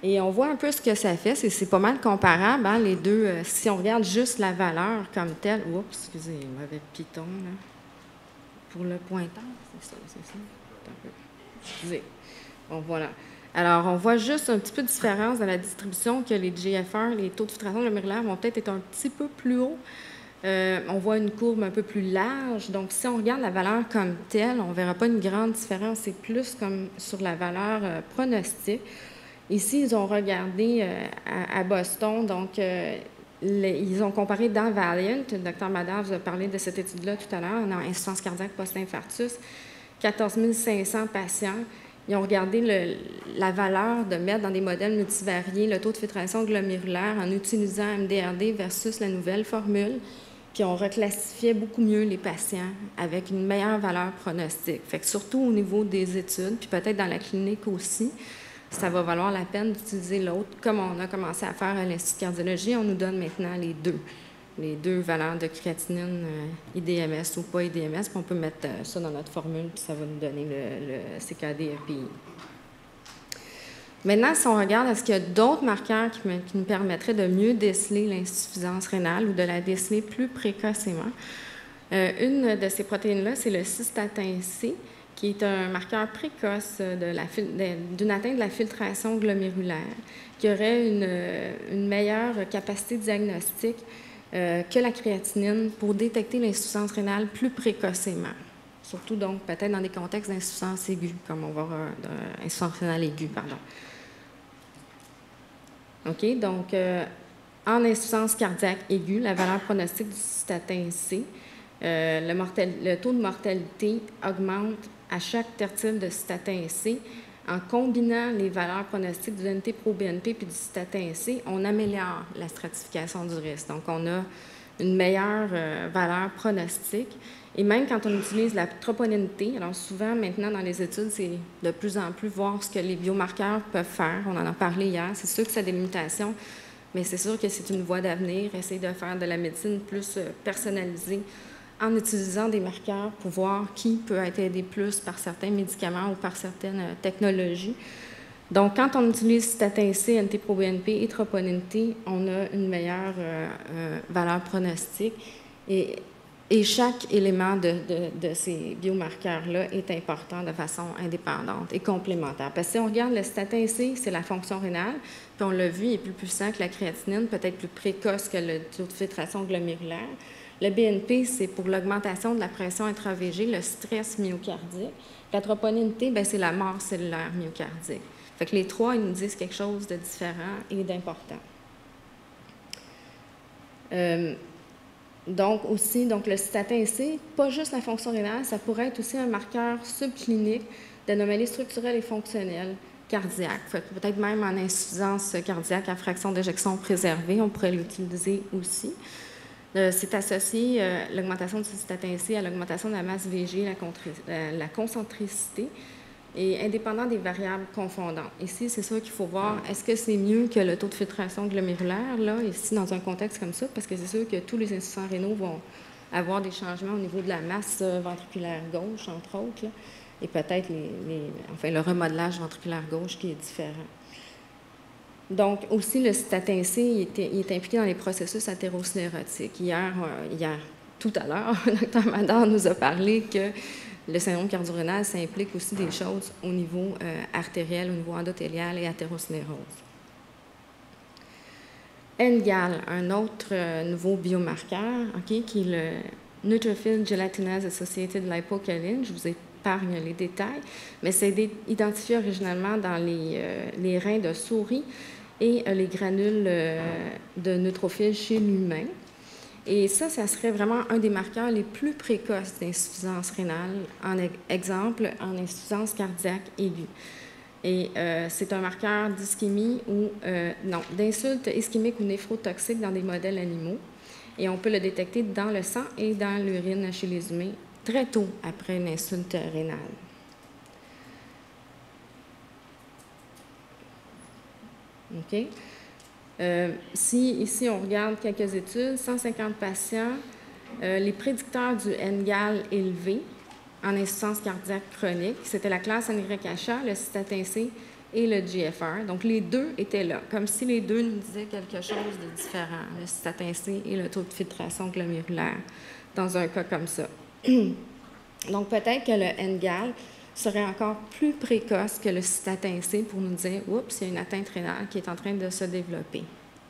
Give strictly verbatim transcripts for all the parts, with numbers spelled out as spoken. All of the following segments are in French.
Et on voit un peu ce que ça fait. C'est pas mal comparable, hein, les deux. Euh, si on regarde juste la valeur comme telle. Oups, excusez, mauvais piton, là. Pour le pointeur, c'est ça, c'est ça. Un peu. Excusez. Bon, voilà. Alors, on voit juste un petit peu de différence dans la distribution que les G F R, les taux de filtration glomérulaire, vont peut-être être un petit peu plus hauts. Euh, on voit une courbe un peu plus large. Donc, si on regarde la valeur comme telle, on ne verra pas une grande différence. C'est plus comme sur la valeur euh, pronostique. Ici, ils ont regardé euh, à, à Boston, donc euh, les, ils ont comparé dans Valiant, le docteur Madar vous a parlé de cette étude-là tout à l'heure, en insuffisance cardiaque post-infarctus, quatorze mille cinq cents patients. Ils ont regardé le, la valeur de mettre dans des modèles multivariés le taux de filtration glomérulaire en utilisant M D R D versus la nouvelle formule, puis on reclassifiait beaucoup mieux les patients avec une meilleure valeur pronostique. Fait que surtout au niveau des études, puis peut-être dans la clinique aussi, ça va valoir la peine d'utiliser l'autre. Comme on a commencé à faire à l'Institut de cardiologie, on nous donne maintenant les deux, les deux valeurs de créatinine, euh, I D M S ou pas I D M S, puis on peut mettre euh, ça dans notre formule, puis ça va nous donner le, le C K D E P I. Maintenant, si on regarde, est-ce qu'il y a d'autres marqueurs qui, me, qui nous permettraient de mieux déceler l'insuffisance rénale ou de la déceler plus précocement? Euh, une de ces protéines-là, c'est le cystatin C, qui est un marqueur précoce d'une atteinte de la filtration glomérulaire, qui aurait une, une meilleure capacité diagnostique euh, que la créatinine pour détecter l'insuffisance rénale plus précocement. Surtout, donc, peut-être dans des contextes d'insuffisance aiguë, comme on va voir, d'insuffisance rénale aiguë, pardon. OK, donc, euh, en insuffisance cardiaque aiguë, la valeur pronostique du cystatin C, euh, le, mortel, le taux de mortalité augmente à chaque tertile de cystatin C. En combinant les valeurs pronostiques du N T-pro-B N P puis du cystatin C, on améliore la stratification du risque. Donc, on a une meilleure euh, valeur pronostique. Et même quand on utilise la troponine T, alors souvent, maintenant, dans les études, c'est de plus en plus voir ce que les biomarqueurs peuvent faire. On en a parlé hier. C'est sûr que ça a des limitations, mais c'est sûr que c'est une voie d'avenir, essayer de faire de la médecine plus euh, personnalisée en utilisant des marqueurs pour voir qui peut être aidé plus par certains médicaments ou par certaines euh, technologies. Donc, quand on utilise cystatin C, N T-pro-B N P et troponine T, on a une meilleure euh, euh, valeur pronostique. Et, et chaque élément de, de, de ces biomarqueurs-là est important de façon indépendante et complémentaire. Parce que si on regarde le cystatin C, c'est la fonction rénale, puis on l'a vu, il est plus puissant que la créatinine, peut-être plus précoce que le taux de filtration glomérulaire. Le B N P, c'est pour l'augmentation de la pression intra-V G, le stress myocardique. La troponine T, c'est la mort cellulaire myocardique. Fait que les trois, ils nous disent quelque chose de différent et d'important. Euh, donc, aussi, donc le cystatin C, pas juste la fonction rénale, ça pourrait être aussi un marqueur subclinique d'anomalies structurelles et fonctionnelles cardiaques. Peut-être même en insuffisance cardiaque à fraction d'éjection préservée, on pourrait l'utiliser aussi. Euh, c'est associé, euh, l'augmentation du cystatin C, à l'augmentation de la masse V G, la, la, la concentricité, et indépendant des variables confondantes. Ici, c'est sûr qu'il faut voir, est-ce que c'est mieux que le taux de filtration glomérulaire, là, ici, dans un contexte comme ça, parce que c'est sûr que tous les insuffisants rénaux vont avoir des changements au niveau de la masse ventriculaire gauche, entre autres, là, et peut-être les, les, enfin, le remodelage ventriculaire gauche qui est différent. Donc, aussi, le cystatin C, il est, il est impliqué dans les processus athérosclérotiques. Hier, euh, hier tout à l'heure, le docteur Madar nous a parlé que le syndrome cardio-rénal, ça implique aussi des choses au niveau euh, artériel, au niveau endothélial et athérosclérose. N G A L, un autre euh, nouveau biomarqueur, okay, qui est le Neutrophil Gelatinase Associated Lipocalin. Je vous épargne les détails, mais c'est identifié originalement dans les, euh, les reins de souris et euh, les granules euh, de neutrophils chez l'humain. Et ça, ça serait vraiment un des marqueurs les plus précoces d'insuffisance rénale, en exemple, en insuffisance cardiaque aiguë. Et euh, c'est un marqueur d'ischémie ou, euh, non, d'insulte ischémique ou néphrotoxique dans des modèles animaux. Et on peut le détecter dans le sang et dans l'urine chez les humains très tôt après une insulte rénale. OK? Euh, si ici on regarde quelques études, cent cinquante patients, euh, les prédicteurs du N G A L élevé en insuffisance cardiaque chronique, c'était la classe N Y H A, le cystatin C et le G F R. Donc, les deux étaient là, comme si les deux nous disaient quelque chose de différent, le cystatin C et le taux de filtration glomérulaire, dans un cas comme ça. Donc, peut-être que le N G A L serait encore plus précoce que le cystatin C pour nous dire « Oups, il y a une atteinte rénale qui est en train de se développer ».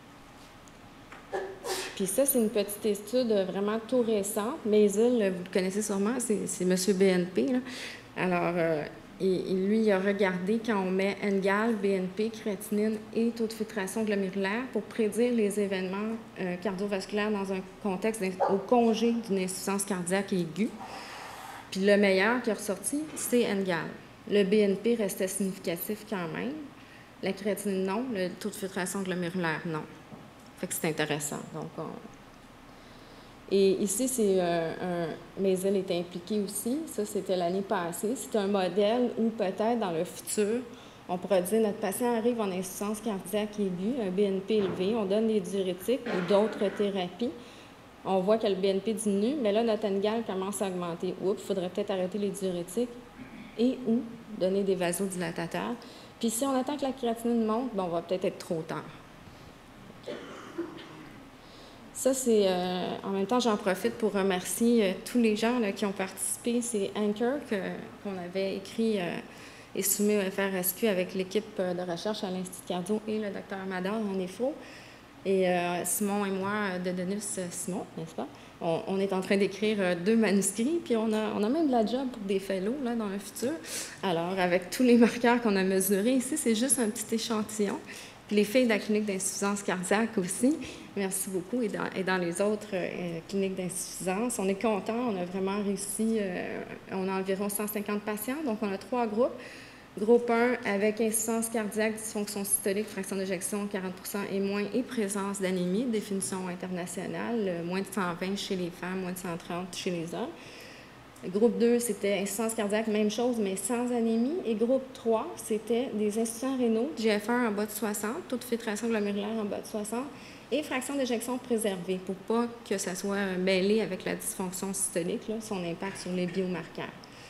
Puis ça, c'est une petite étude vraiment tout récente. Maisel, vous le connaissez sûrement, c'est M. B N P. Là. Alors, euh, et, et lui, il a regardé quand on met N G A L, B N P, créatinine et taux de filtration glomérulaire pour prédire les événements euh, cardiovasculaires dans un contexte au congé d'une insuffisance cardiaque aiguë. Puis le meilleur qui est ressorti, c'est N G A L. Le B N P restait significatif quand même. La créatinine, non. Le taux de filtration glomérulaire, non. Fait que c'est intéressant. Donc, on... Et ici, c'est euh, un... Maisel est impliqué aussi. Ça, c'était l'année passée. C'est un modèle où peut-être dans le futur, on pourrait dire notre patient arrive en insuffisance cardiaque aiguë, un B N P élevé, on donne des diurétiques ou d'autres thérapies. On voit que le B N P diminue, mais là, notre N G A L commence à augmenter. Oups, il faudrait peut-être arrêter les diurétiques et ou donner des vasodilatateurs. Puis si on attend que la créatinine monte, bien, on va peut-être être trop tard. Ça, c'est... Euh, en même temps, j'en profite pour remercier euh, tous les gens là, qui ont participé. C'est Anchor que, qu'on avait écrit euh, et soumis au F R S Q avec l'équipe de recherche à l'Institut cardio et le docteur Amador en néphro. Et euh, Simon et moi, de Denis Simon, n'est-ce pas? On, on est en train d'écrire euh, deux manuscrits, puis on a, on a même de la job pour des fellows là, dans le futur. Alors, avec tous les marqueurs qu'on a mesurés ici, c'est juste un petit échantillon. Puis les filles de la clinique d'insuffisance cardiaque aussi, merci beaucoup, et dans, et dans les autres euh, cliniques d'insuffisance. On est contents, on a vraiment réussi, euh, on a environ cent cinquante patients, donc on a trois groupes. Groupe un, avec insuffisance cardiaque, dysfonction systolique, fraction d'éjection quarante pour cent et moins, et présence d'anémie, définition internationale, moins de cent vingt chez les femmes, moins de cent trente chez les hommes. Groupe deux, c'était insuffisance cardiaque, même chose, mais sans anémie. Et groupe trois, c'était des insuffisants rénaux, G F R en bas de soixante, taux de filtration glomérulaire en bas de soixante, et fraction d'éjection préservée, pour pas que ça soit mêlé avec la dysfonction systolique, là, son impact sur les biomarqueurs.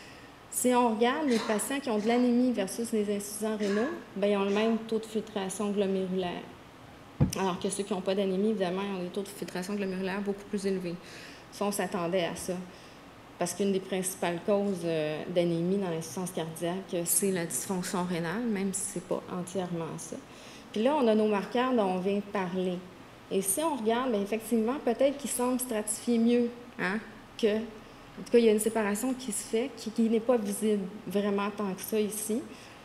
Si on regarde les patients qui ont de l'anémie versus les insuffisants rénaux, bien, ils ont le même taux de filtration glomérulaire. Alors que ceux qui n'ont pas d'anémie, évidemment, ils ont des taux de filtration glomérulaire beaucoup plus élevés. Ça, on s'attendait à ça. Parce qu'une des principales causes euh, d'anémie dans l'insuffisance cardiaque, c'est la dysfonction rénale, même si ce n'est pas entièrement ça. Puis là, on a nos marqueurs dont on vient de parler. Et si on regarde, bien, effectivement, peut-être qu'ils semblent stratifier mieux hein, que... En tout cas, il y a une séparation qui se fait, qui, qui n'est pas visible vraiment tant que ça ici.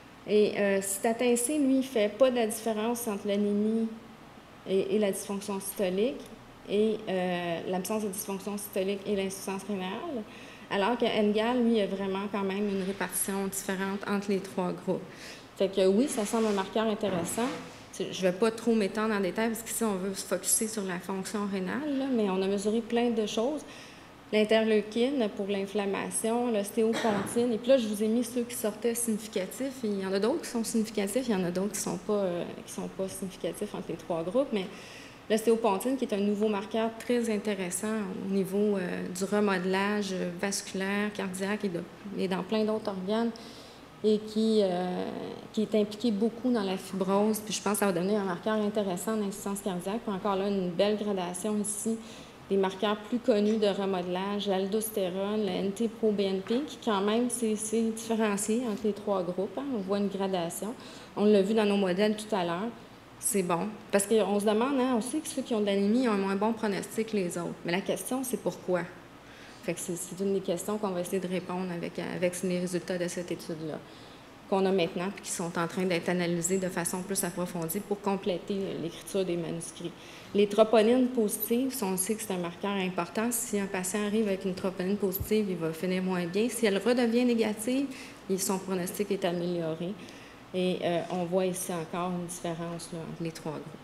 Et euh, cystatin C, lui, il ne fait pas de la différence entre l'anémie et, et la dysfonction systolique, et euh, l'absence de dysfonction systolique et l'insuffisance rénale, alors que N G A L, lui, a vraiment quand même une répartition différente entre les trois groupes. Fait que oui, ça semble un marqueur intéressant. Je ne vais pas trop m'étendre en détail, parce qu'ici, on veut se focusser sur la fonction rénale, là, mais on a mesuré plein de choses. L'interleukine pour l'inflammation, l'ostéopontine. Et puis là, je vous ai mis ceux qui sortaient significatifs. Il y en a d'autres qui sont significatifs, il y en a d'autres qui ne sont, euh, sont pas significatifs entre les trois groupes. Mais l'ostéopontine, qui est un nouveau marqueur très intéressant au niveau euh, du remodelage vasculaire, cardiaque et, de, et dans plein d'autres organes, et qui, euh, qui est impliqué beaucoup dans la fibrose. Puis je pense que ça va devenir un marqueur intéressant d'insuffisance cardiaque. Puis encore là, une belle gradation ici. Des marqueurs plus connus de remodelage, l'aldostérone, la N T pro B N P, qui quand même, c'est différencié entre les trois groupes. Hein. On voit une gradation. On l'a vu dans nos modèles tout à l'heure. C'est bon. Parce qu'on se demande, hein, on sait que ceux qui ont de l'anémie ont un moins bon pronostic que les autres. Mais la question, c'est pourquoi? Fait que c'est une des questions qu'on va essayer de répondre avec, avec les résultats de cette étude-là, qu'on a maintenant, puis qui sont en train d'être analysés de façon plus approfondie pour compléter l'écriture des manuscrits. Les troponines positives, on sait que c'est un marqueur important. Si un patient arrive avec une troponine positive, il va finir moins bien. Si elle redevient négative, son pronostic est amélioré. Et euh, on voit ici encore une différence là, entre les trois groupes.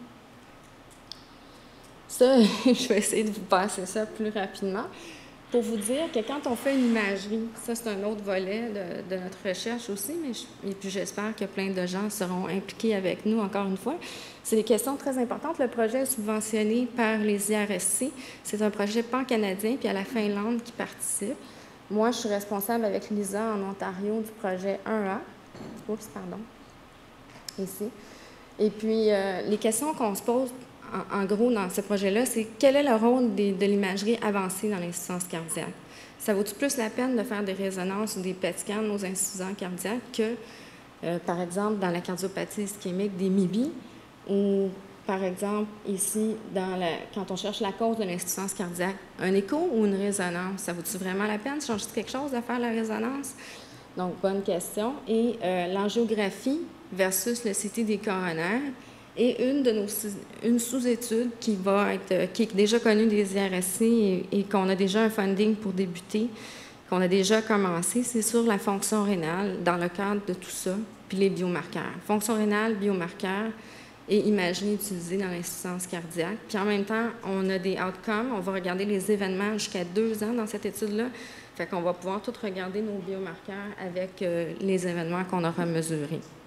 Ça, je vais essayer de vous passer ça plus rapidement. Pour vous dire que quand on fait une imagerie, ça c'est un autre volet de, de notre recherche aussi, mais je, et puis j'espère que plein de gens seront impliqués avec nous encore une fois. C'est des questions très importantes. Le projet est subventionné par les I R S C. C'est un projet pan-canadien, puis il y a la Finlande qui participe. Moi, je suis responsable avec Lisa en Ontario du projet un A. Oups, pardon. ici. Et puis, euh, les questions qu'on se pose, en, en gros, dans ce projet-là, c'est quel est le rôle des, de l'imagerie avancée dans l'insuffisance cardiaque? Ça vaut-il plus la peine de faire des résonances ou des P E T scans aux insuffisants cardiaques que, euh, par exemple, dans la cardiopathie ischémique, des M I B I, ou, par exemple, ici, dans la, quand on cherche la cause de l'insuffisance cardiaque, un écho ou une résonance? Ça vaut-il vraiment la peine? Ça change quelque chose de faire la résonance? Donc, bonne question. Et euh, l'angiographie versus le C T des coronaires est une de nos une sous-étude qui va être qui est déjà connue des I R S C et, et qu'on a déjà un funding pour débuter, qu'on a déjà commencé, c'est sur la fonction rénale dans le cadre de tout ça, puis les biomarqueurs. Fonction rénale, biomarqueurs et imagerie utilisée dans l'insuffisance cardiaque. Puis en même temps, on a des outcomes. On va regarder les événements jusqu'à deux ans dans cette étude-là. Fait qu'on va pouvoir tout regarder nos biomarqueurs avec euh, les événements qu'on aura mesurés.